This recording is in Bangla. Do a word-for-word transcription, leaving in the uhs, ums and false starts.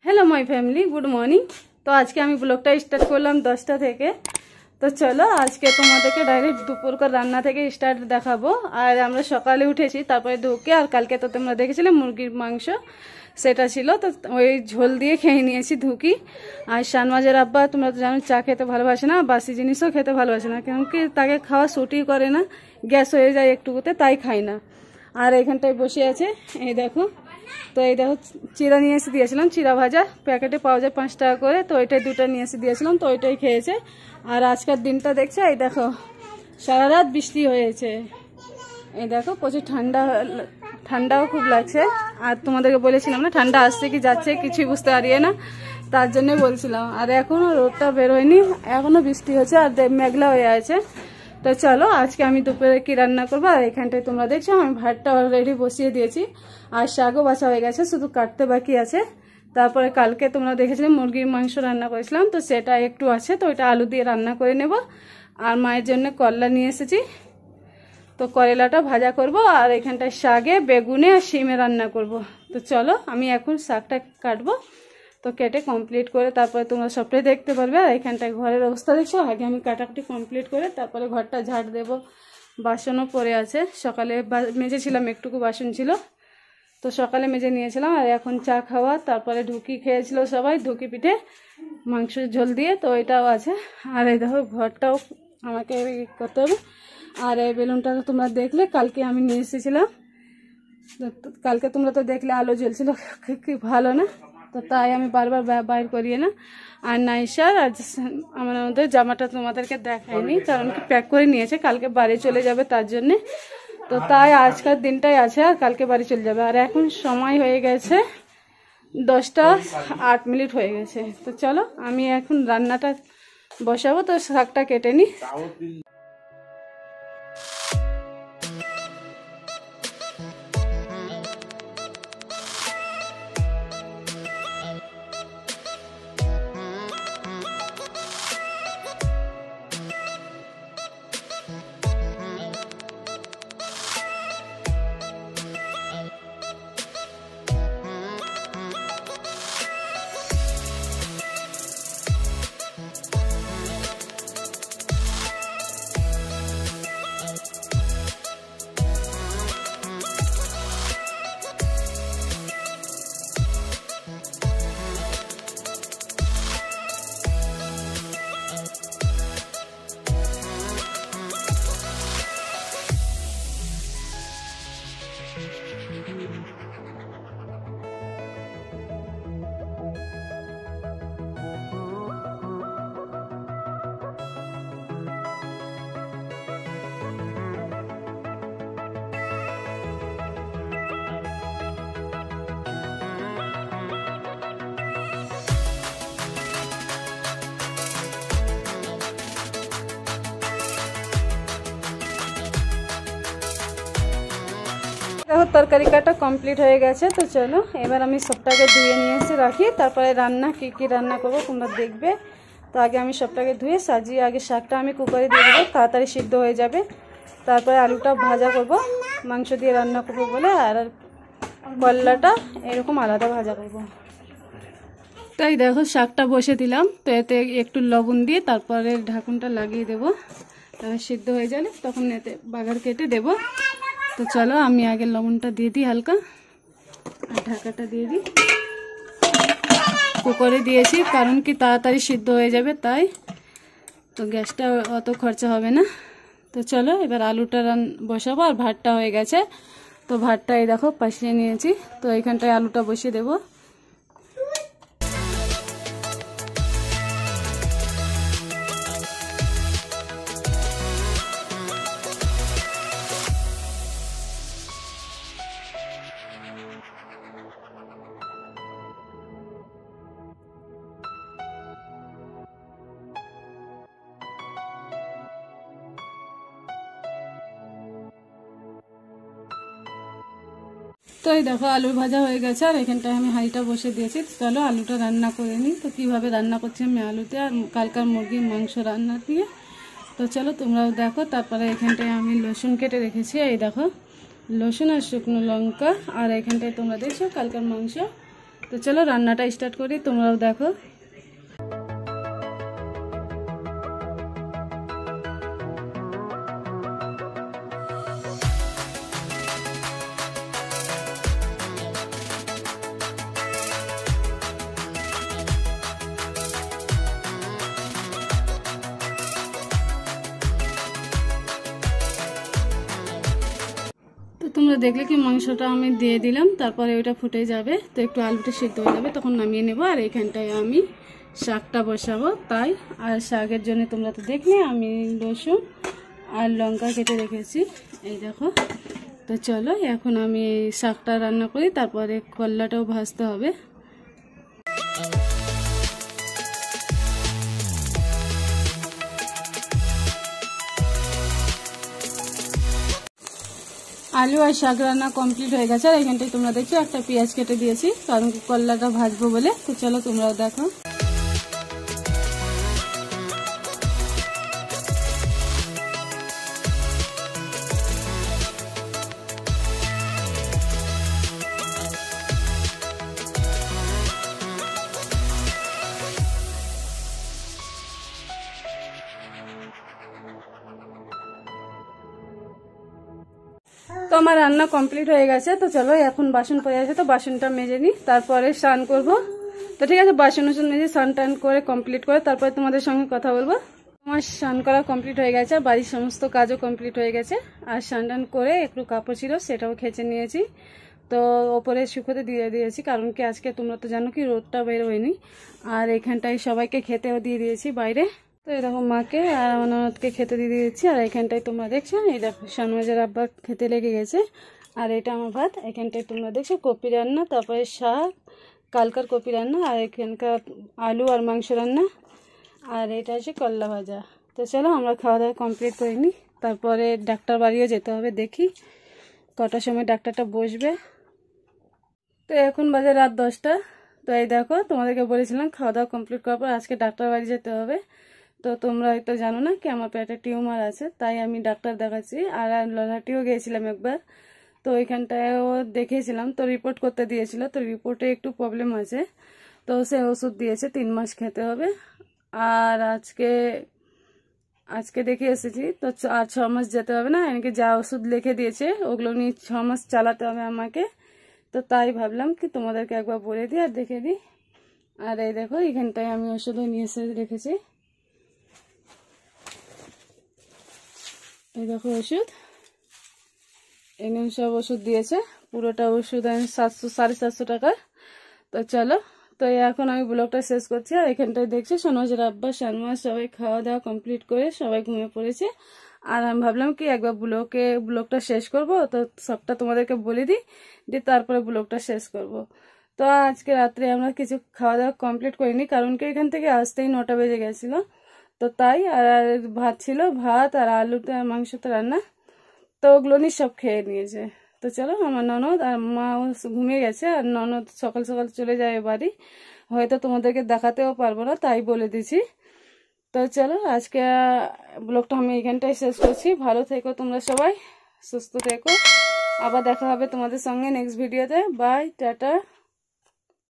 Hello my family good morning. तो आज के আমি ব্লগটা স্টার্ট করলাম দশটা থেকে। তো চলো আজকে তোমাদেরকে ডাইরেক্ট দুপুরকার রান্না থেকে স্টার্ট দেখাবো। আর আমরা সকালে উঠেছি, তারপরে ঢুকে আর কালকে তো তোমরা দেখেছিলে মুরগির মাংস সেটা ছিল, তো ওই ঝোল দিয়ে খেয়ে নিয়েছি ঢুকি। আর শানমাজের আব্বা তোমরা তো জানো চা খেতে ভালোবাসে না, বাসি জিনিসও খেতে ভালোবাসে না, কারণ কি তাকে খাওয়া সুটি করে না, গ্যাস হয়ে যায় একটুকুতে, তাই খাই না। আর এখানটায় বসে আছে, এই দেখো। তো এই দেখো চিরা নিয়ে এসে দিয়েছিলাম, চিরা ভাজা প্যাকেটে পাওয়া যায় পাঁচ টাকা করে, তো ওইটাই দুটো নিয়ে এসে দিয়েছিলাম, তো ওইটাই খেয়েছে। আর আজকের দিনটা দেখছে, এই দেখো সারা রাত বৃষ্টি হয়েছে, এই দেখো প্রচুর ঠান্ডা, ঠান্ডাও খুব লাগছে। আর তোমাদেরকে বলেছিলাম না ঠান্ডা আসছে কি যাচ্ছে কিছুই বুঝতে পারিয়ে না, তার জন্যই বলছিলাম। আর এখনও রোদটা বেরোয়নি, এখনও বৃষ্টি হচ্ছে আর মেঘলা হয়ে আছে। তো চলো আজকে আমি দুপুরে কি রান্না করবো। আর এখানটায় তোমরা দেখছো আমি ভাতটা অলরেডি বসিয়ে দিয়েছি, আর শাকও বাছা হয়ে গেছে, শুধু কাটতে বাকি আছে। তারপরে কালকে তোমরা দেখেছিলে মুরগির মাংস রান্না করেছিলাম, তো সেটা একটু আছে, তো ওইটা আলু দিয়ে রান্না করে নেব। আর মায়ের জন্য করলা নিয়ে এসেছি, তো করলাটা ভাজা করব। আর এখানটায় শাকে বেগুনে আর শিমে রান্না করব। তো চলো আমি এখন শাকটা কাটবো, তো কেটে কমপ্লিট করে তারপরে তোমরা সবটাই দেখতে পারবে। আর এখানটায় ঘরের অবস্থা দেখছো, আগে আমি কাটাকুটি কমপ্লিট করে তারপরে ঘরটা ঝাড় দেবো। বাসনও পড়ে আছে, সকালে মেজেছিলাম, একটুকু বাসন ছিল, তো সকালে মেজে নিয়েছিলাম। আর এখন চা খাওয়া, তারপরে ঢুকি খেয়েছিল সবাই, ঢুকি পিঠে মাংস ঝোল দিয়ে, তো এটাও আছে। আর এই দেখো ঘরটাও আমাকে করতে হবে। আর এই বেলুনটা তোমরা দেখলে কালকে আমি নিয়ে এসেছিলাম, কালকে তোমরা তো দেখলে আলো জ্বলছিল, কি ভালো না, তো তাই আমি বারবার বাইর করিয়ে না। আর নাইসার আর আমার আমাদের জামাটা তোমাদেরকে দেখায়নি, কারণ কি প্যাক করে নিয়েছে, কালকে বাড়ি চলে যাবে তার জন্যে, তো তাই আজকের দিনটাই আছে, আর কালকে বাড়ি চলে যাবে। আর এখন সময় হয়ে গেছে দশটা আট মিনিট হয়ে গেছে। তো চলো আমি এখন রান্নাটা বসাবো, তো শাকটা কেটে নিই। দেখো তরকারি কাটা কমপ্লিট হয়ে গেছে। তো চলো এবার আমি সবটাকে ধুয়ে নিয়ে এসে রাখি, তারপরে রান্না কি কি রান্না করবো তোমরা দেখবে। তো আগে আমি সবটাকে ধুয়ে সাজিয়ে আগে শাকটা আমি কুকারে দিয়ে দেবো, তাড়াতাড়ি সিদ্ধ হয়ে যাবে। তারপরে আলুটা ভাজা করব, মাংস দিয়ে রান্না করবো বলে, আর করলাটা এরকম আলাদা ভাজা করবো। তাই দেখো শাকটা বসে দিলাম, তো এতে একটু লবণ দিয়ে তারপরে ঢাকুনটা লাগিয়ে দেবো, তারপরে সিদ্ধ হয়ে যাবে তখন এতে বাগার কেটে দেবো। তো চলো আমি আগে লবণটা দিয়ে দিই হালকা, আর ঢাকাটা দিয়ে দিই। কুকারে দিয়েছি কারণ কি তাড়াতাড়ি সিদ্ধ হয়ে যাবে তাই, তো গ্যাসটা অত খরচা হবে না। তো চলো এবার আলুটা রান বসাবো। আর ভাতটা হয়ে গেছে, তো ভাতটা এই দেখো পাশিয়ে নিয়েছি, তো এইখানটায় আলুটা বসিয়ে দেবো। তো এই দেখো আলু ভাজা হয়ে গেছে, আর এখানটায় আমি হাঁড়িটা বসে দিয়েছি। চলো আলুটা রান্না করে নিই। তো কীভাবে রান্না করছি আমি আলুতে আর কালকার মুরগির মাংস রান্না দিয়ে, তো চলো তোমরাও দেখো। তারপরে এখানটায় আমি রসুন কেটে রেখেছি, এই দেখো রসুন আর শুকনো লঙ্কা। আর এখানটায় তোমরা দেখছো কালকার মাংস, তো চলো রান্নাটা স্টার্ট করি, তোমরাও দেখো। তোমরা দেখলে কি মাংসটা আমি দিয়ে দিলাম, তারপরে ওইটা ফুটে যাবে, তো একটু আলুটা সিদ্ধ হয়ে যাবে, তখন নামিয়ে নেবো। আর এইখানটায় আমি শাকটা বসাবো তাই। আর শাকের জন্য তোমরা তো দেখলে আমি রসুন আর লঙ্কা কেটে রেখেছি, এই দেখো। তো চলো এখন আমি শাকটা রান্না করি, তারপরে করলাটাও ভাজতে হবে। আলু আর শাক রান্না কমপ্লিট হয়ে গেছে। আর এখানটায় তোমরা দেখছো একটা পেঁয়াজ কেটে দিয়েছি, কারণ করলাটা ভাজবো বলে। তো চলো তোমরাও দেখো। তো আমার রান্না কমপ্লিট হয়ে গেছে। তো চলো এখন বাসন পড়ে আছে, তো বাসনটা মেজে নিই, তারপরে স্নান করব। তো ঠিক আছে, বাসন উসন মেজে স্নান টান করে কমপ্লিট করে তারপরে তোমাদের সঙ্গে কথা বলবো। আমার স্নান করা কমপ্লিট হয়ে গেছে, বাড়ির সমস্ত কাজও কমপ্লিট হয়ে গেছে। আর স্নান টান করে একটু কাপড় ছিল সেটাও খেঁচে নিয়েছি, তো ওপরে শুকোতে দিয়ে দিয়েছি, কারণ কি আজকে তোমরা তো জানো কি রোদটা বের হয়নি। আর এখানটায় সবাইকে খেতেও দিয়ে দিয়েছি বাইরে। তো এরকম মাকে আর আমার ননদকে খেতে দিয়ে দিয়েছি। আর এখানটায় তোমরা দেখছো এই দেখো শানওয়াজের আব্বা খেতে লেগে গেছে। আর এটা আমার ভাত। এখানটায় তোমরা দেখছো কপি রান্না, তারপরে শাক, কালকার কপি রান্না, আর এখানকার আলু আর মাংস রান্না, আর এটা হচ্ছে করলা ভাজা। তো চলো আমরা খাওয়া দাওয়া কমপ্লিট করে নিই, তারপরে ডাক্তার বাড়িও যেতে হবে, দেখি কটার সময় ডাক্তারটা বসবে। তো এখন বাজে রাত দশটা। তো এই দেখো তোমাদেরকে বলেছিলাম খাওয়া দাওয়া কমপ্লিট করার পর আজকে ডাক্তার বাড়ি যেতে হবে। তো তোমরা হয়তো জানো না কি আমার পেটে টিউমার আছে, তাই আমি ডাক্তার দেখাচ্ছি। আর ললাটিও গিয়েছিলাম একবার, তো ওইখানটায়ও দেখিয়েছিলাম, তো রিপোর্ট করতে দিয়েছিল। তো রিপোর্টে একটু প্রবলেম আছে, তো সে ওষুধ দিয়েছে তিন মাস খেতে হবে। আর আজকে আজকে দেখে এসেছি, তো আর ছ মাস যেতে হবে না, এনাকে যা ওষুধ লিখে দিয়েছে ওগুলো নিয়ে ছ মাস চালাতে হবে আমাকে। তো তাই ভাবলাম কি তোমাদেরকে একবার বলে দিই আর দেখে দিই। আর এই দেখো এখানটায় আমি ওষুধও নিয়ে এসে রেখেছি, এই দেখো ওষুধ, এনে সব ওষুধ দিয়েছে, পুরোটা ওষুধ আমি সাতশো সাড়ে সাতশো টাকা। তো চলো, তো এখন আমি ব্লগটা শেষ করছি। আর এখানটায় দেখছি সোনাজের আব্বা শানমা সবাই খাওয়া দাওয়া কমপ্লিট করে সবাই ঘুমিয়ে পড়েছে। আর আমি ভাবলাম কি একবার ব্লগে ব্লগটা শেষ করব, তো সবটা তোমাদেরকে বলে দিই, দিয়ে তারপরে ব্লগটা শেষ করব। তো আজকে রাত্রে আমরা কিছু খাওয়া দাওয়া কমপ্লিট করিনি, কারণ কি এখান থেকে আসতেই নটা বেজে গেছিলো, তো তাই। আর ভাত ছিল, ভাত আর আলুতে মাংসতে রান্না, তো ওগুলো নিয়ে সব খেয়ে নিয়েছে। তো চলো আমার ননদ আর মা ঘুমিয়ে গেছে, আর ননদ সকাল সকাল চলে যায় বাড়ি, হয়তো তোমাদেরকে দেখাতেও পারবো না, তাই বলে দিছি। তো চলো আজকে ব্লগটা আমি এখানটাই শেষ করছি। ভালো থেকো তোমরা সবাই, সুস্থ থেকো, আবার দেখা হবে তোমাদের সঙ্গে নেক্সট ভিডিওতে। Bye, tata.